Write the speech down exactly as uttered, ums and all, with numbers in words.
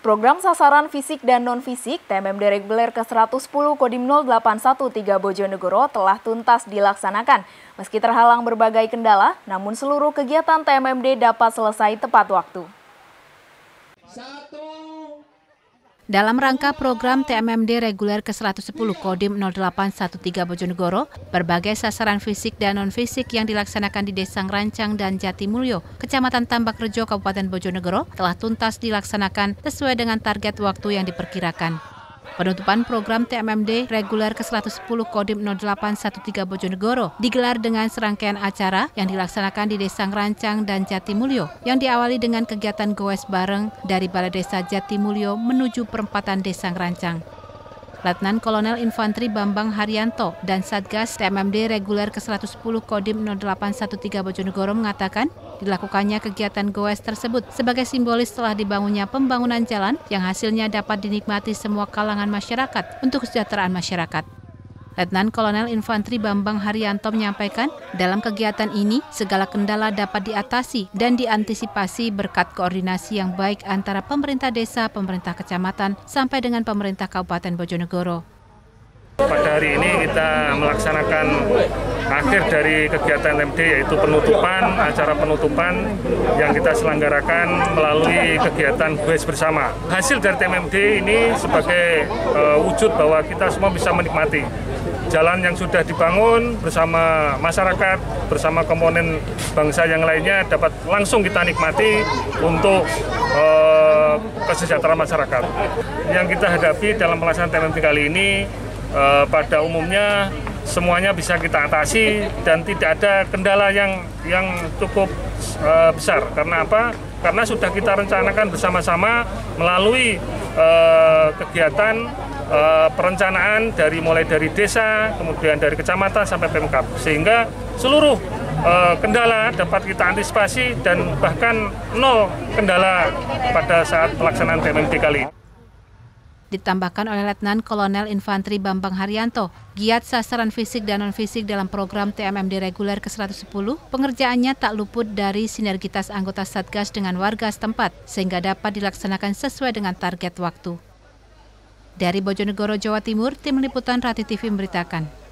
Program sasaran fisik dan non-fisik T M M D reguler ke seratus sepuluh Kodim nol delapan satu tiga Bojonegoro telah tuntas dilaksanakan. Meski terhalang berbagai kendala, namun seluruh kegiatan T M M D dapat selesai tepat waktu. Dalam rangka program T M M D reguler ke seratus sepuluh Kodim nol delapan satu tiga Bojonegoro, berbagai sasaran fisik dan non-fisik yang dilaksanakan di Desa Ngrancang dan Jatimulyo, Kecamatan Tambakrejo, Kabupaten Bojonegoro, telah tuntas dilaksanakan sesuai dengan target waktu yang diperkirakan. Penutupan program T M M D reguler ke seratus sepuluh Kodim nol delapan satu tiga Bojonegoro digelar dengan serangkaian acara yang dilaksanakan di Desa Ngrancang dan Jatimulyo, yang diawali dengan kegiatan goes bareng dari Balai Desa Jatimulyo menuju perempatan Desa Ngrancang. Letnan Kolonel Infantri Bambang Haryanto dan Satgas T M M D reguler ke seratus sepuluh Kodim nol delapan satu tiga Bojonegoro mengatakan dilakukannya kegiatan goes tersebut sebagai simbolis telah dibangunnya pembangunan jalan yang hasilnya dapat dinikmati semua kalangan masyarakat untuk kesejahteraan masyarakat. Letnan Kolonel Infantri Bambang Haryanto menyampaikan, dalam kegiatan ini segala kendala dapat diatasi dan diantisipasi berkat koordinasi yang baik antara pemerintah desa, pemerintah kecamatan, sampai dengan pemerintah Kabupaten Bojonegoro. Pada hari ini kita melaksanakan akhir dari kegiatan T M M D, yaitu penutupan, acara penutupan yang kita selenggarakan melalui kegiatan goes bersama. Hasil dari T M M D ini sebagai uh, wujud bahwa kita semua bisa menikmati jalan yang sudah dibangun bersama masyarakat, bersama komponen bangsa yang lainnya dapat langsung kita nikmati untuk uh, kesejahteraan masyarakat. Yang kita hadapi dalam pelaksanaan T M M D kali ini uh, pada umumnya semuanya bisa kita atasi dan tidak ada kendala yang yang cukup uh, besar. Karena apa? Karena sudah kita rencanakan bersama-sama melalui uh, kegiatan uh, perencanaan dari mulai dari desa, kemudian dari kecamatan sampai Pemkab, sehingga seluruh uh, kendala dapat kita antisipasi dan bahkan nol kendala pada saat pelaksanaan T M M D kali ini. Ditambahkan oleh Letnan Kolonel Infantri Bambang Haryanto, giat sasaran fisik dan non-fisik dalam program T M M D reguler ke seratus sepuluh, pengerjaannya tak luput dari sinergitas anggota Satgas dengan warga setempat, sehingga dapat dilaksanakan sesuai dengan target waktu. Dari Bojonegoro, Jawa Timur, Tim Liputan Rati T V memberitakan.